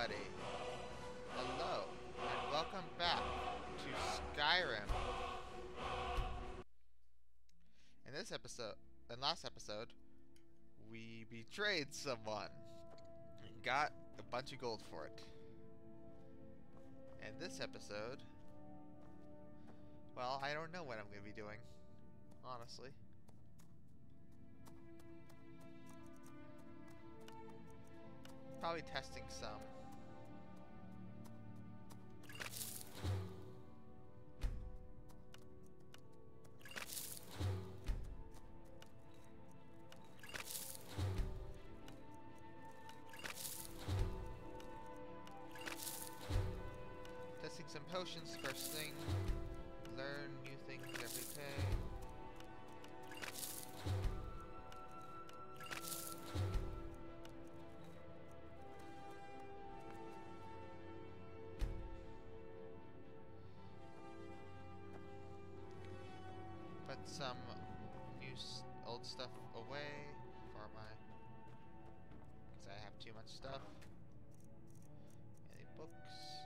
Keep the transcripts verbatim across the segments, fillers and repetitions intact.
everybody. Hello, and welcome back to Skyrim. In this episode, in last episode, we betrayed someone and got a bunch of gold for it. In this episode, well, I don't know what I'm going to be doing, honestly. Probably testing some. Testing some potions first thing. Learn new things every day. Put some new s old stuff away for my, because I have too much stuff. Any books?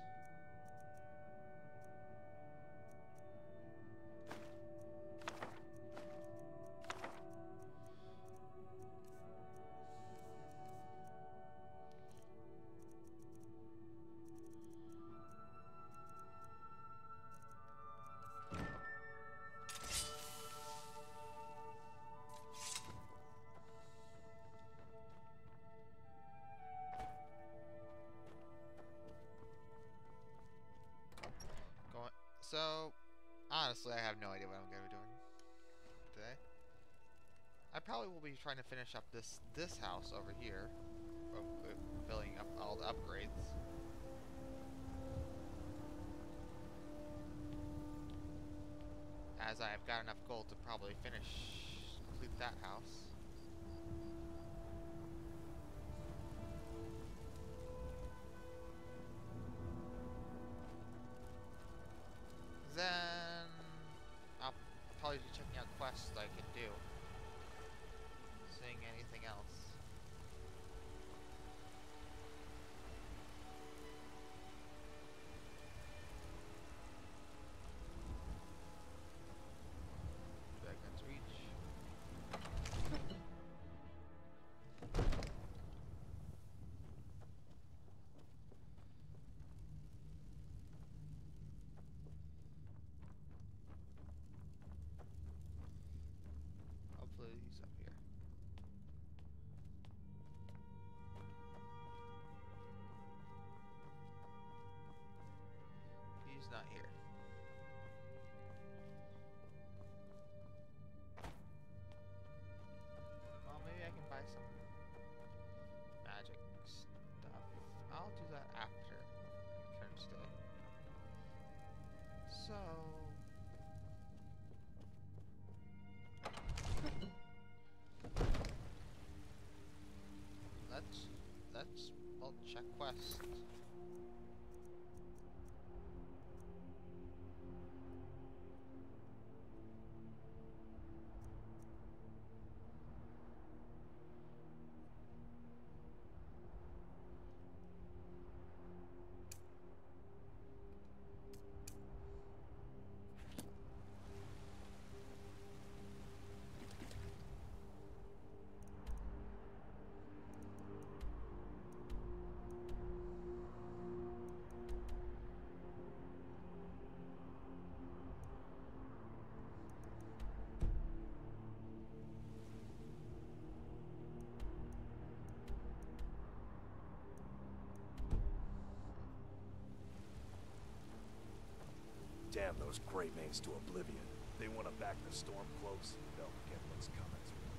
So, honestly, I have no idea what I'm going to be doing today. I probably will be trying to finish up this this house over here, filling up all the upgrades. As I have got enough gold to probably finish, complete that house. Then I'll probably be checking out quests I can do. Seeing anything else. Dragon's Reach. Hopefully he's up here. He's not here. Well, maybe I can buy some magic stuff. I'll do that after Returns Day. So... Let's, let's, well, check quests. Damn those Grey Manes to oblivion. They want to back the storm close, they'll get what's coming to them.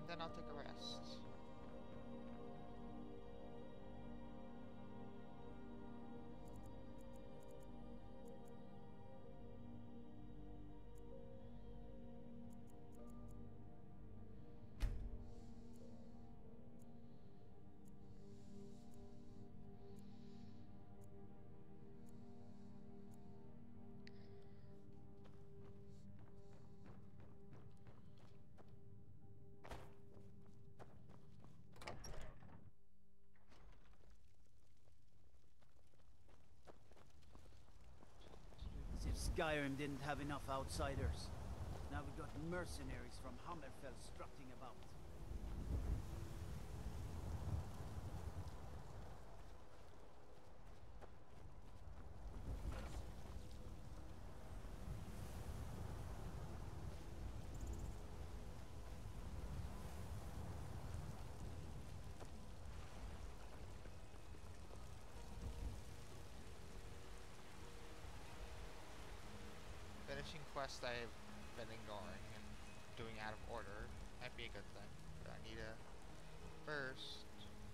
and then I'll take a rest. As if Skyrim didn't have enough outsiders. Now we've got mercenaries from Hammerfell strutting about. Finishing quests I've been ignoring and doing out of order might be a good thing, but I need to first.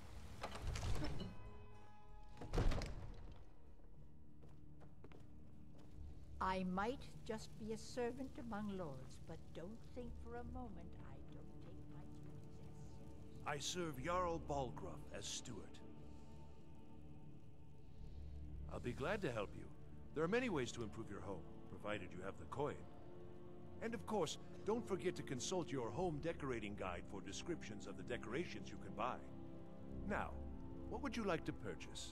I might just be a servant among lords, but don't think for a moment I don't take my duties as such. I serve Jarl Balgruuf as steward. I'll be glad to help you. There are many ways to improve your home, provided you have the coin. And of course, don't forget to consult your home decorating guide for descriptions of the decorations you can buy. Now, what would you like to purchase?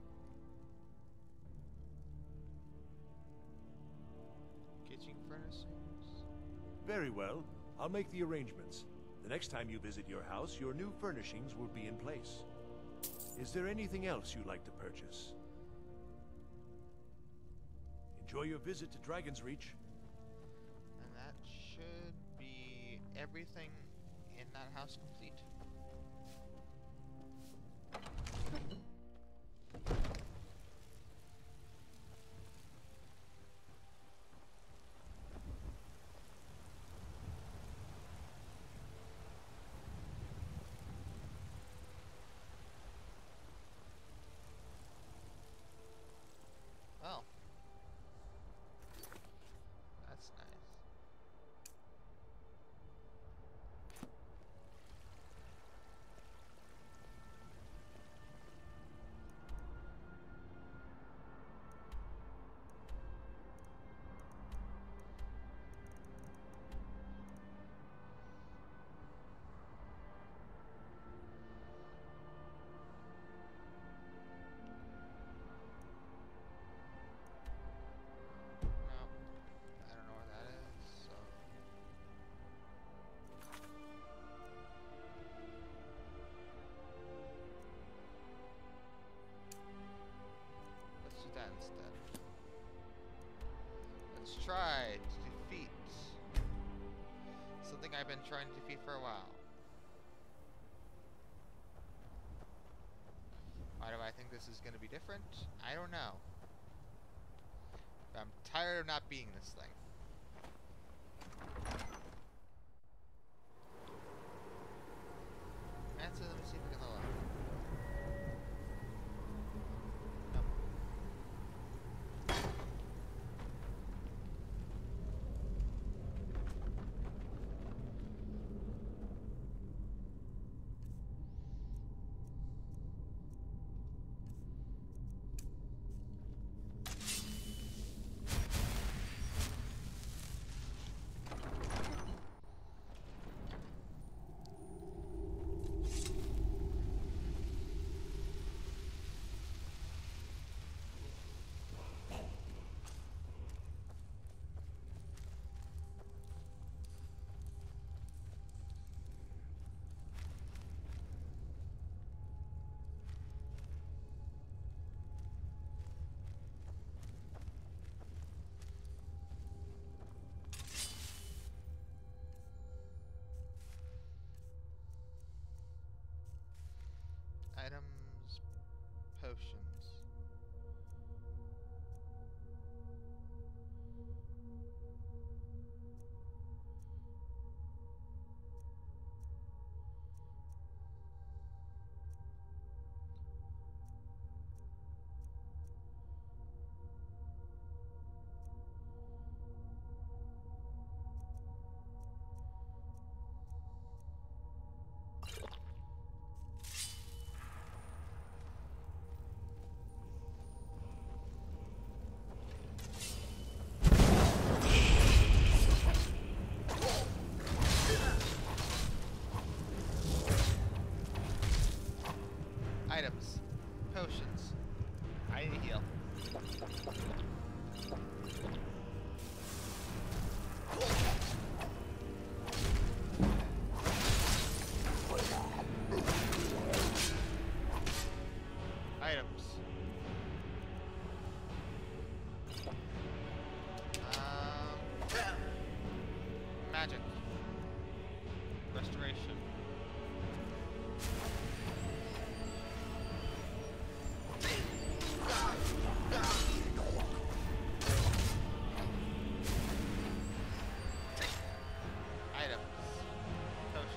Kitchen furnishings. Very well. I'll make the arrangements. The next time you visit your house, your new furnishings will be in place. Is there anything else you'd like to purchase? Enjoy your visit to Dragon's Reach. And that should be everything in that house complete. Well, that's nice. Nope. I don't know where that is, so. Let's do that instead. Let's try to defeat something I've been trying to defeat for a while. Why do I think this is going to be different? I don't know. But I'm tired of not beating this thing. And so let me see if we can level up. Nope. Items. Potions. I need to heal. Items. Um, magic. Restoration. Items. Potions.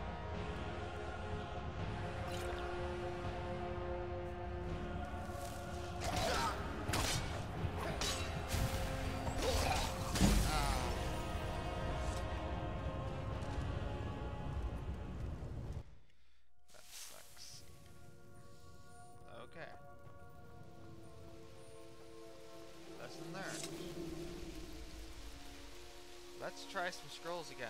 Ah. That sucks. Okay. Lesson learned. Let's try some scrolls again.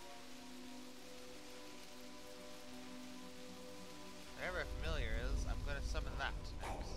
Whatever familiar is, I'm gonna summon that next.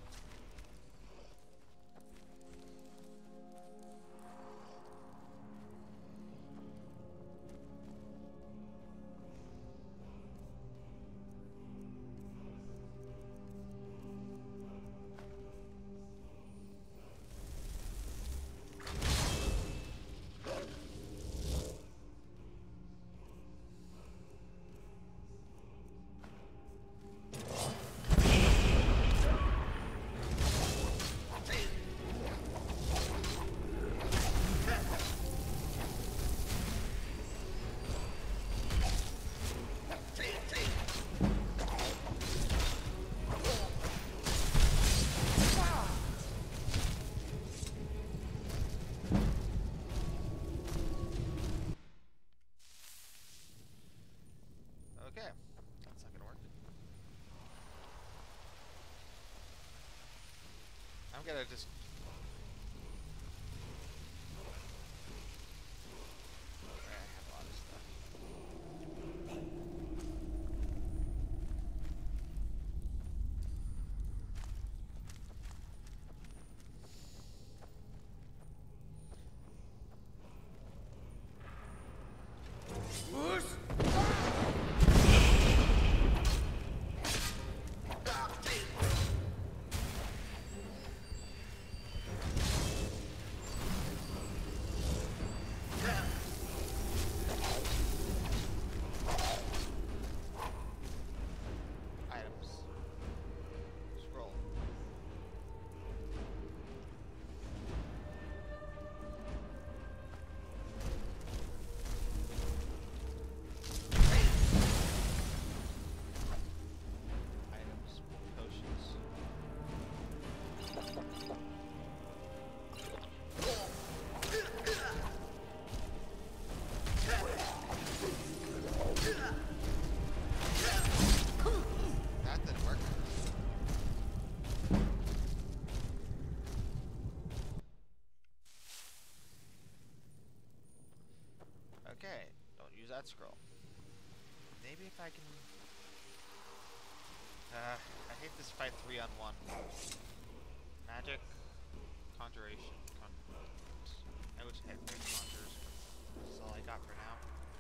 Okay, that's not gonna work. I'm gonna just... I have a lot of stuff. Items. Scroll. Items. Potions. That didn't work. Okay, don't use that scroll. Maybe if I can... Uh, I hate this fight three on one. Magic, conjuration, con I wish I had great conjures, but that's all I got for now.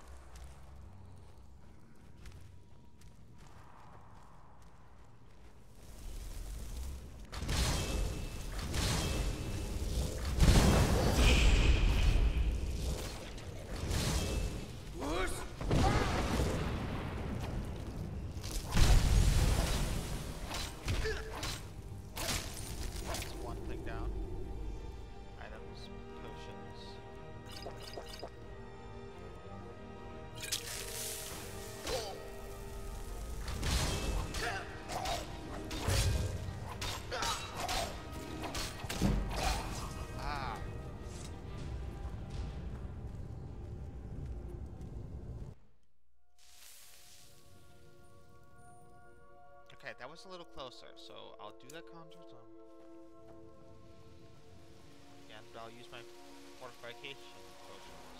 That's one thing down. Items, potions. Ah. Okay, that was a little closer, so I'll do that conjure zone. And I'll use my fortification potions.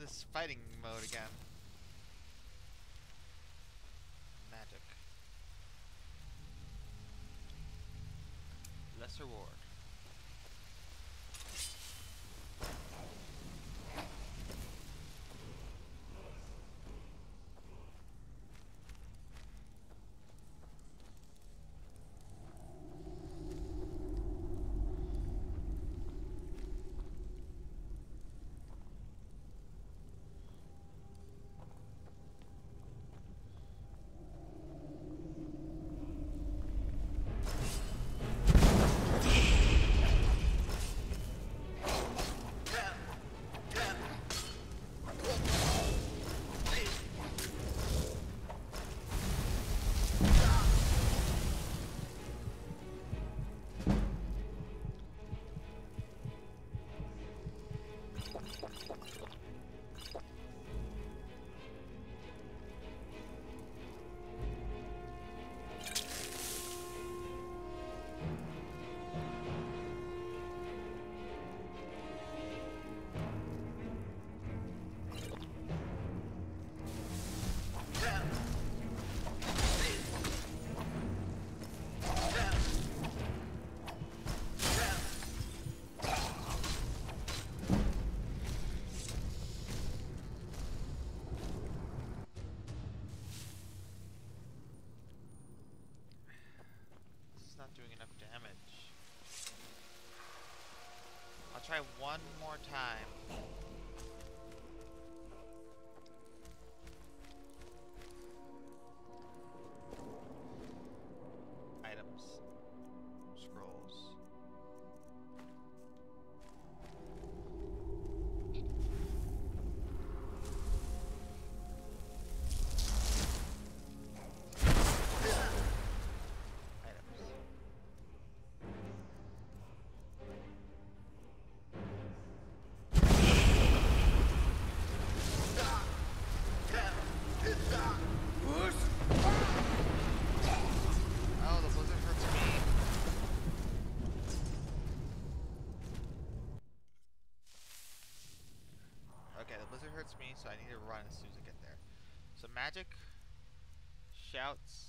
this fighting mode again. Magic. Lesser ward. Not doing enough damage. I'll try one more time. Items. Scrolls. Hurts me, so I need to run as soon as I get there. So magic, shouts.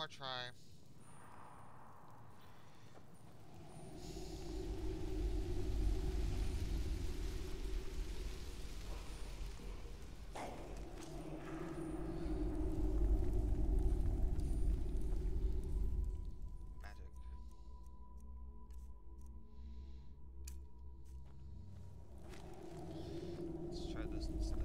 more try. Magic. Let's try this instead.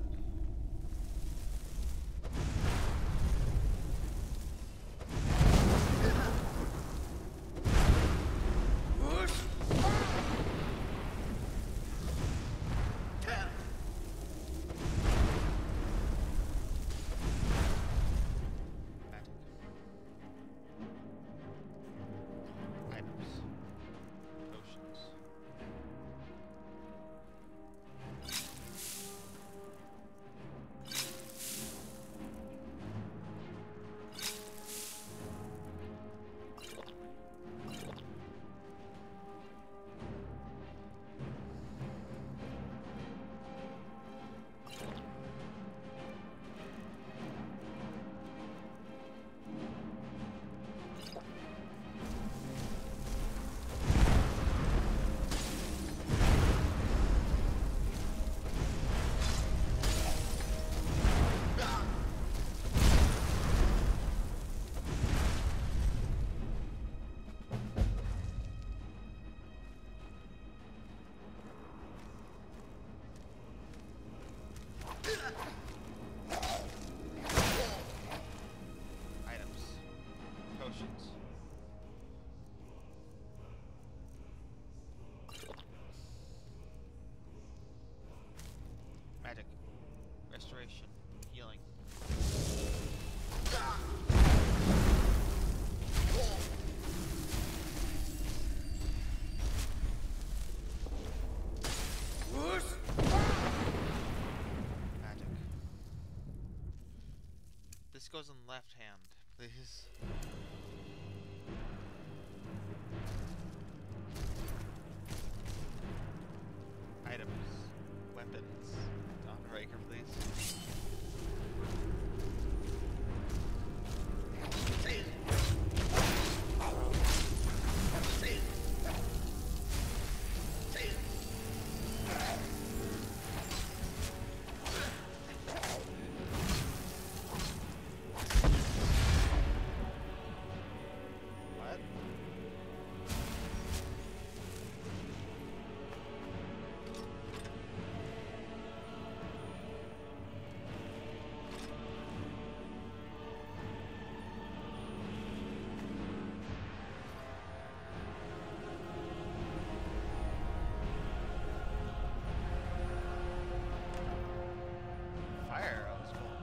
Magic. Restoration. Healing. Magic. This goes in left hand, please. Items. Weapons. Dawnbreaker, please. What? Fire, oh, that's cool.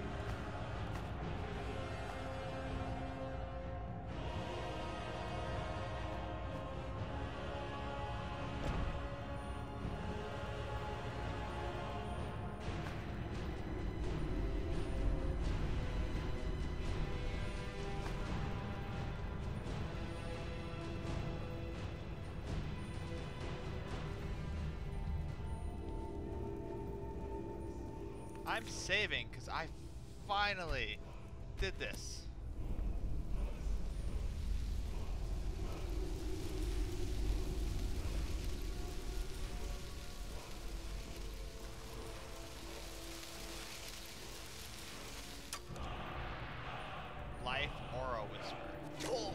I'm saving because I finally did this. Life Aura Whisper.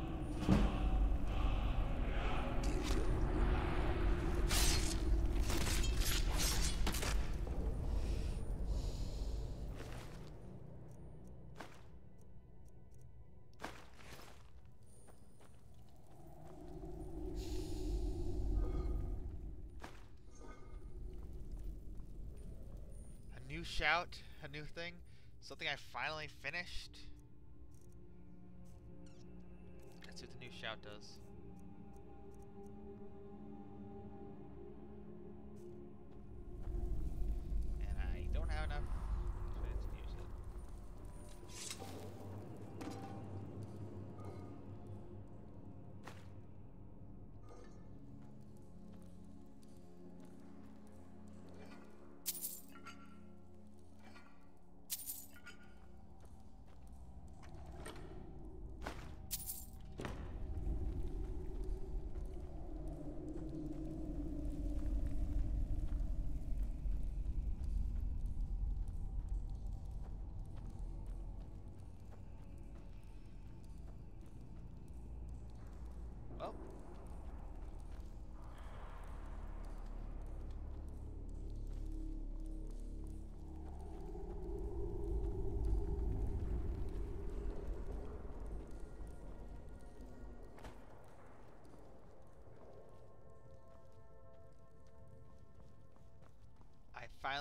A new shout, a new thing, something I finally finished. Let's see what the new shout does. And I don't have enough credits to use it.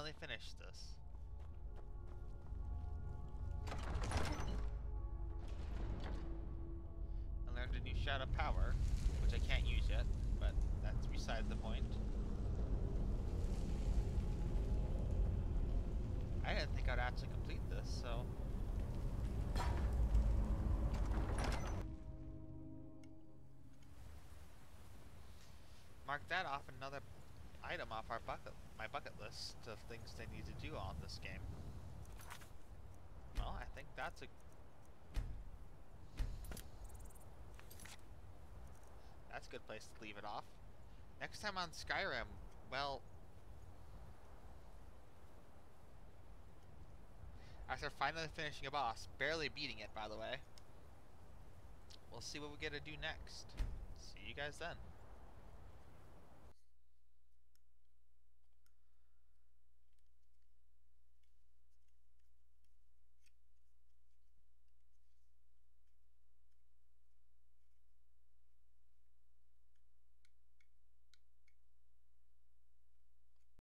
finally finish this. I learned a new shot of power, which I can't use yet, but that's beside the point. I didn't think I'd actually complete this, so... Mark that off, another item off our bucket, my bucket list of things they need to do on this game. Well, I think that's a... That's a good place to leave it off. Next time on Skyrim, well... After finally finishing a boss, barely beating it by the way, we'll see what we get to do next. See you guys then.